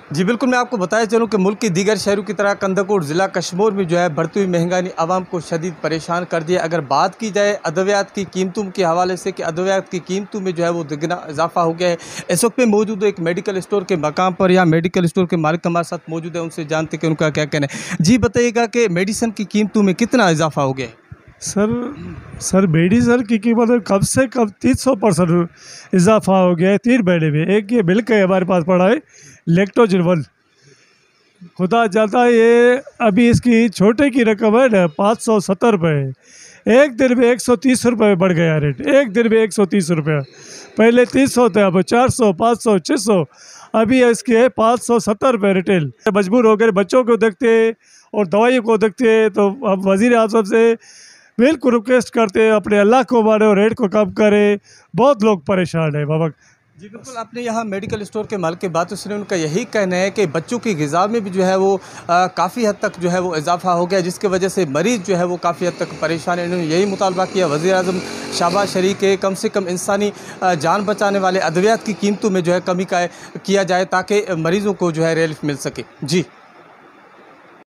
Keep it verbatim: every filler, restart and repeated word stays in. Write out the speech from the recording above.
जी बिल्कुल, मैं आपको बताया चलूँ कि मुल्क के दीगर शहरों की तरह कंधाकोट ज़िला कशमोर में जो है बढ़ती हुई महंगाई ने आवाम को शदीद परेशान कर दिया। अगर बात की जाए अद्वियात की कीमतों के हवाले से कि अद्वियात की कीमतों में जो है वो दुगना इजाफा हो गया है। इस वक्त में मौजूद एक मेडिकल स्टोर के मकाम पर या मेडिकल स्टोर के मालिक हमारे साथ मौजूद है, उनसे जानते कि उनका क्या कहना है। जी बताइएगा कि मेडिसिन की कीमतों में कितना इजाफा हो गया है? सर सर मेडिसिन की कीमत कम से कम तीन सौ परसेंट इजाफा हो गया है तीन महीने में। एक ये मिल्क है हमारे पास पड़ा है लैक्टोजन वन, खुदा जाता है ये अभी इसकी छोटे की रकम है ना पाँच सौ सत्तर रुपये, एक दिन में एक सौ तीस रुपये बढ़ गया रेट। एक दिन में एक सौ तीस रुपये, पहले तीन सौ थे, अब चार सौ, पाँच सौ, छः सौ, अभी इसके है पाँच सौ सत्तर रुपये रिटेल। मजबूर हो गए, बच्चों को देखते हैं और दवाइयों को देखते हैं, तो अब वज़ीर आज़म से बिल्कुल रिक्वेस्ट करते हैं अपने अल्लाह को माने और रेट को कम करे। बहुत लोग परेशान है बाबा। जी बिल्कुल, आपने यहाँ मेडिकल स्टोर के मालिक की बातों सुनी, उनका यही कहना है कि बच्चों की ग़िज़ा में भी जो है वो काफ़ी हद तक जो है वो इजाफा हो गया, जिसकी वजह से मरीज़ जो है वो काफ़ी हद तक परेशान है। इन्होंने यही मुतालबा किया वज़ीर आज़म शहबाज शरीफ के कम से कम इंसानी जान बचाने वाले अद्वियात की कीमतों में जो है कमी का किया जाए ताकि मरीज़ों को जो है रिलीफ मिल सके। जी।